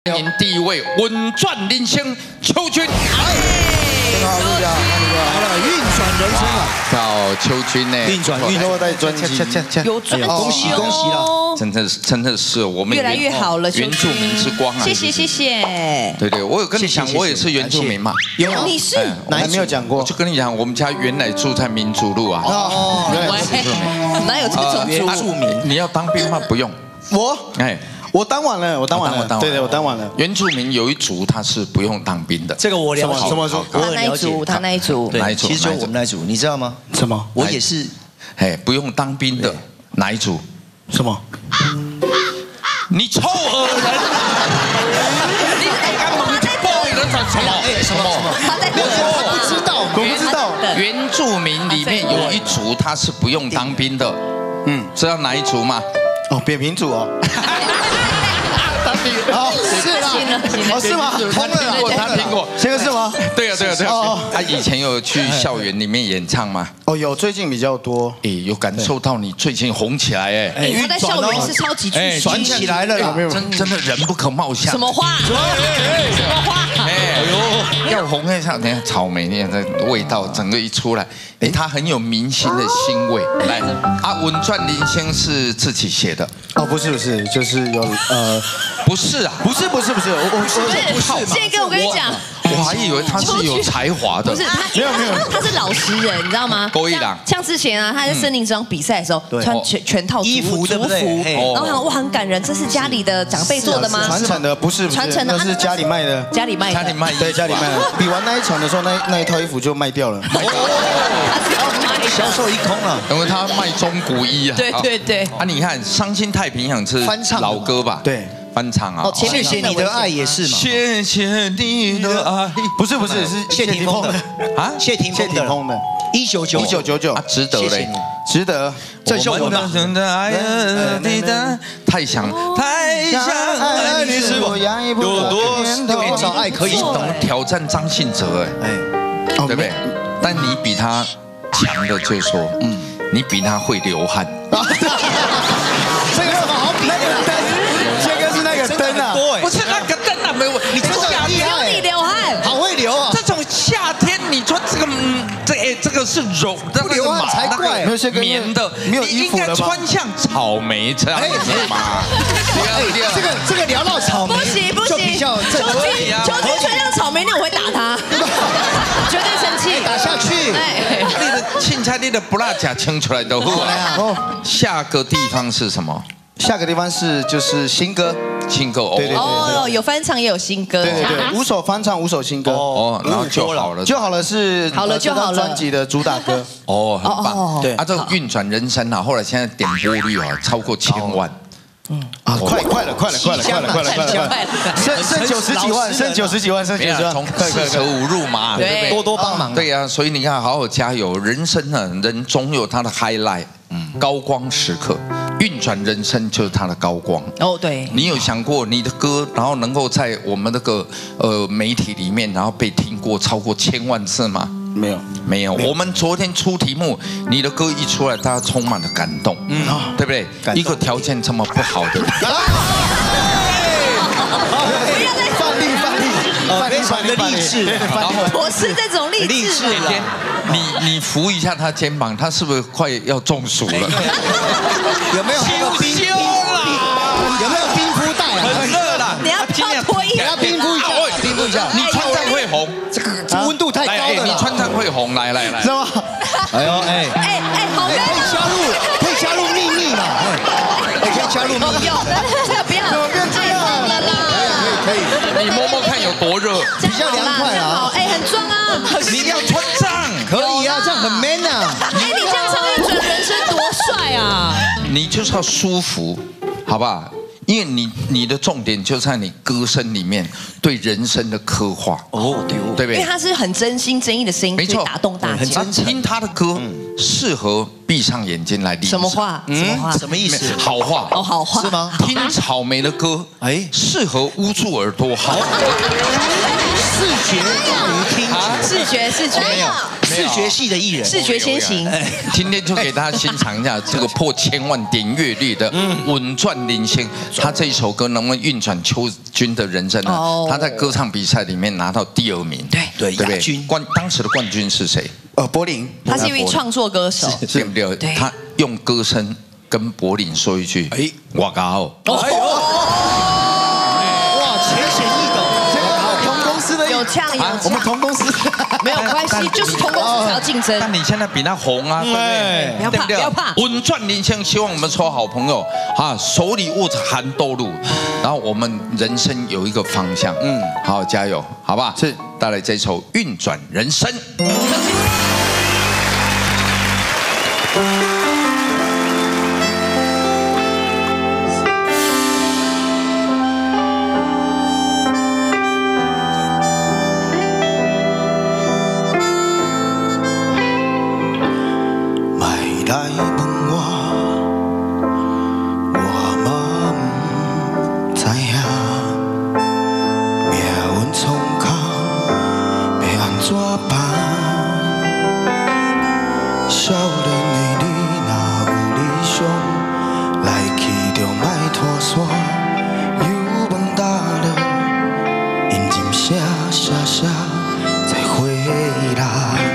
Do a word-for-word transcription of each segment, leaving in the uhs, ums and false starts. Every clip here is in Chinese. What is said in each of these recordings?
欢迎第一位稳赚人生邱军。 你好，陆家，你好，好了，运转人生啊！ 到邱军呢， 运转运转带专辑， 有专辑， 恭喜恭喜了！ 真的是真的是我们越来越好了， 原住民之光啊！ 谢谢谢谢。 对对，我有跟你讲，我也是原住民嘛。 有你是哪还没有讲过？ 我就跟你讲，我们家原来住在民族路啊。 哦，原来喂，哪有这种原住民？ 你要当兵吗？不用。 我哎。 我当完了，我当完了，对对，我当完了。 原住民有一族他是不用当兵的， 这个我了解。 什么族？ 他那一族，他那一族， 哪一族？ 其实就我们那一族，你知道吗？ 什么？ 我也是， 哎，不用当兵的哪一族？ 什么？ 你臭恶人！你敢蒙去报人什么？哎，什么？ 他在我不知道，我不知道。 原住民里面有一族他是不用当兵的，嗯，知道哪一族吗？ 哦，扁平足哦。 哦，是啦，哦是吗？ 他听过，他听过， 这个是吗？ 对啊，对啊，对啊。他以前有去校园里面演唱吗？ 哦，有，最近比较多。 哎，有感受到你最近红起来哎。 哎，他在校园是超级巨星， 转起来了啦！ 真真的人不可貌相。 什么花？什么花？ 哎呦，要红一下，你看草莓，你看这味道，整个一出来，哎，它很有明星的腥味。来，啊，稳赚人生是自己写的。 哦，不是不是，就是有呃。 不是啊， 不是不是不是，我我不是，宪哥，我跟你讲， 我还以为他是有才华的， 不是他， 没有没有， 他是老实人，你知道吗？ 勾一郎， 像之前啊，他在森林之王比赛的时候，穿全全套衣服对不对？ 然后想哇，很感人，这是家里的长辈做的吗？ 传承的不是， 传承的， 那是家里卖的， 家里卖的， 家里卖， 对，家里卖的。比完那一场的时候，那那一套衣服就卖掉了， 销售一空了， 因为他卖中古衣啊。 对对对。 啊，你看《伤心太平洋》是翻唱老歌吧？ 对。 翻唱啊！ 哦，谢谢你的爱也是嘛。 谢谢你的爱， 不是不是是谢霆锋的啊， 谢霆谢霆锋的， 一九九一九九九， 值得嘞， 值得。 郑秀文吧。太想太想爱你是我有多多少爱可以懂挑战张信哲哎哎，对不对？但你比他强的就说，嗯，你比他会流汗。 这个好比那个灯，这个是那个灯啊， 不是那个灯啊，没有，你真的厉害，你流汗， 好会流啊！ 这种夏天，你穿这个，这哎，这个是绒， 不流汗才怪， 没有棉的， 没有衣服的吗？ 应该穿像草莓这样子嘛。 这个这个聊到草莓， 不行不行， 邱军邱军穿像草莓，那我会打他，绝对生气， 打下去。 哎，你的青菜，你的不辣甲清出来都好啊。下个地方是什么？ 下个地方是就是新歌， 新歌哦， 对对对， 哦，有翻唱也有新歌， 对对对，五首翻唱，五首新歌， 哦，然后就好了， 就好了是好了就好了专辑的主打歌， 哦，很棒， 对啊，这个运转人生啊，后来现在点播率啊超过千万。 嗯啊，快快了，快了，快了，快了，快了，快了，快了，剩剩九十几万，剩九十几万，剩九十万， 从四舍五入嘛，对不对？ 多多帮忙。 对呀，所以你看，好好加油，人生呢，人总有他的 highlight， 嗯，高光时刻，运转人生就是他的高光。 哦，对。 你有想过你的歌，然后能够在我们那个呃媒体里面，然后被听过超过千万次吗？ 没有， 没有。我们昨天出题目，你的歌一出来，大家充满了感动，嗯，对不对？一个条件这么不好的人， 不要再范例范例，范例范例励志， 然后我是这种励志的。 你你扶一下他肩膀，他是不是快要中暑了？ 有没有冰修啦？ 有没有冰敷袋啊？ 很热啦， 你要脱衣， 给他冰敷一下，冰敷一下。 你穿上会红， 这个这温度太高了。 你穿上会红，来来来， 是吗？ 哎呦哎哎哎，好热可以加入，可以加入秘密嘛？哎，可以加入秘密。 有，这个不要， 怎么变这样了啦？ 可以可以， 你摸摸看有多热， 比较凉快啊。 哎，很壮啊， 你要穿上， 可以啊，这样很 man 啊。 哎，你这样唱运转人生多帅啊！ 你就是要舒服，好不好？因为你你的重点就在你歌声里面对人生的刻画哦，对哦， 对不对？ 因为他是很真心真意的声音， 没错， 打动大家。 听他的歌适合闭上眼睛来理解。 什么话？什么话？ 什么意思？ 好话哦，好话是吗？ 听草莓的歌，哎，适合捂住耳朵好。 视觉大于听觉， 视觉视觉没有视觉系的艺人， 视觉先行。 今天就给大家欣赏一下这个破千万点阅率的《稳赚领先》，他这一首歌能不能运转邱军的人生呢？他在歌唱比赛里面拿到第二名， 对对， 对不亚军对？冠当时的冠军是谁？ 呃，柏林， 他是一位创作歌手， 对不对？ 对他用歌声跟柏林说一句：“哎，我搞。” 哎呦，哇，浅显易懂， 同公司的有呛有我们呛， 同公司， 没有关系，就是同公司才要竞争。 但你现在比他红啊，对不对？ 不要怕，不要怕。 稳赚领先，希望我们所有好朋友啊，手里握着含豆露，然后我们人生有一个方向，嗯，好好加油，好吧？ 是， 带来这首《运转人生》。 来问我，我嘛不知影，命运创空要安怎办？少年的你若有理想，来去就莫拖沙，有问答了，认真写写写，再回来。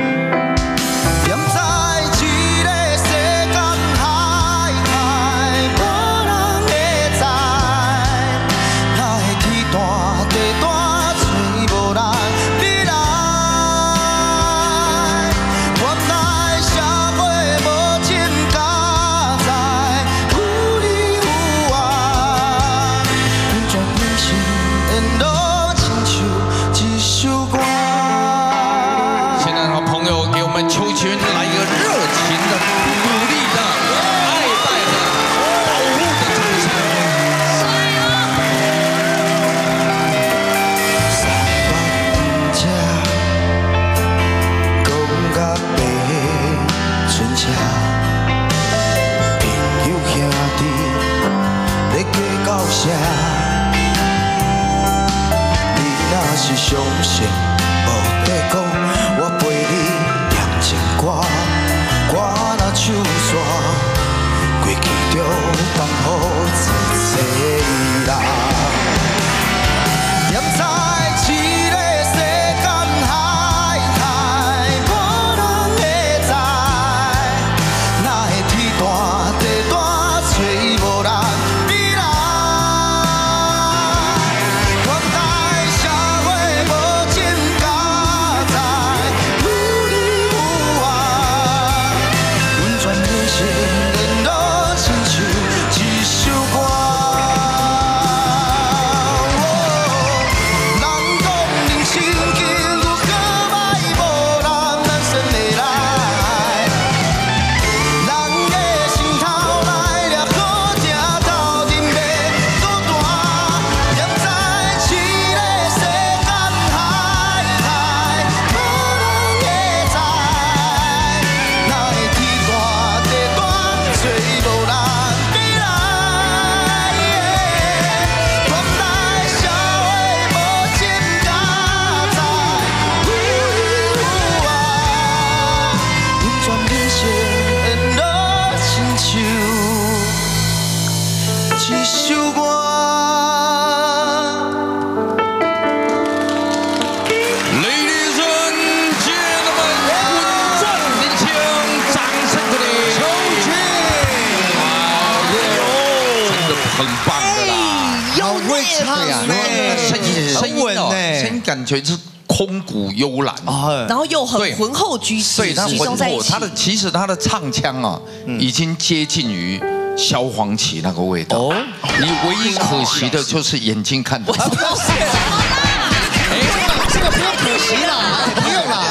相信无得讲，我陪你念情歌，歌若唱煞，过去就放予一切人。念在一个世间海海，无人会知，哪会天大地大，找无人。 很棒的啦， 好会唱呢， 声音声音哦， 呢， 声音感觉是空谷幽兰， 然后又很浑厚居所以士， 它浑厚， 集中在一起。 它的其实它的唱腔啊，已经接近于萧煌奇那个味道。哦，你唯一可惜的就是眼睛看不到。 哎，这个不用可惜啦，不用啦。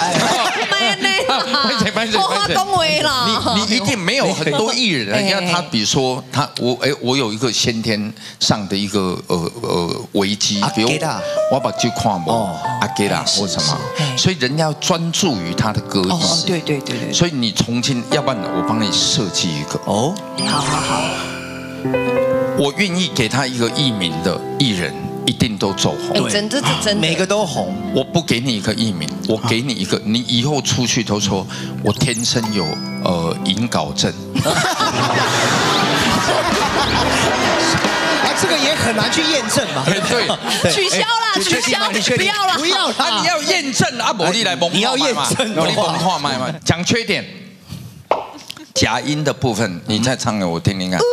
我话恭维了， 你你一定没有很多艺人，因为他比如说他我哎我有一个先天上的一个呃呃危机，比如我把就看不阿给啦或什么，所以人家要专注于他的歌艺。 哦，对对对对。 所以你重新，要不然我帮你设计一个哦， 好好好， 我愿意给他一个艺名的艺人， 一定都走红。 哎，真的是真的， 每个都红。 我不给你一个艺名，我给你一个，你以后出去都说我天生有呃隐睾症。 啊，这个也很难去验证嘛。 对， 取消啦，取消，不要了， 不要了。 啊，你要验证啊，魔力来蒙， 你要验证， 魔力蒙话麦嘛。讲缺点，假音的部分，你再唱给我听听看。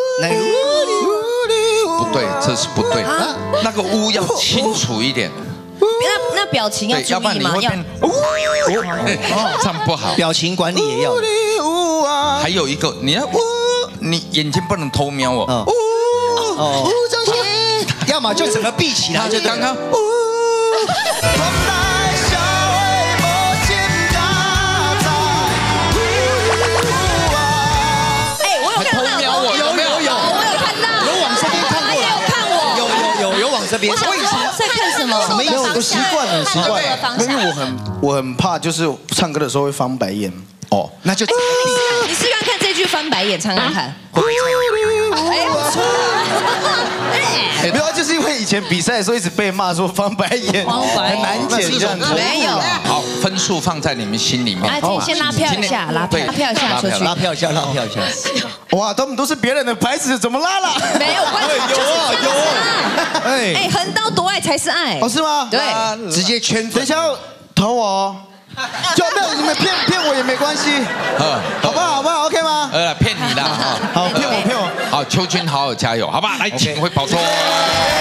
不对，这是不对。那个呜要清楚一点。 那那表情要注要不然意吗？要你会变呜，唱不好。 表情管理也要。 还有一个，你要呜，你眼睛不能偷瞄哦。 哦，要么就整个闭起来，就刚刚。 哎，我有看到， 有有有有， 我有看到， 有往这边看过， 他也有看我， 有有有有往这边。 我想说在看什么？ 什么意思？ 我习惯了，习惯了，因为我很我很怕，就是唱歌的时候会翻白眼。 哦， 那就你试看看这句翻白眼，唱看看。哎，不错。 没有，就是因为以前比赛的时候一直被骂说翻白眼很难剪这样子。 没有。 好，分数放在你们心里面。 哎，自己先拉票一下，拉票，拉票一下出去， 拉票一下，拉票一下。 哇，他们都是别人的牌子，怎么拉了？ 没有关系， 有啊有啊。 哎哎，横刀夺爱才是爱。 哦，是吗？ 对， 直接圈。 等一下要投我哦。就没有你们骗骗我也没关系，好不好？好不好 ？OK 吗？ 呃，骗你啦， 好，骗我骗我。 好，秋君好好加油，好吧？来，请回宝座。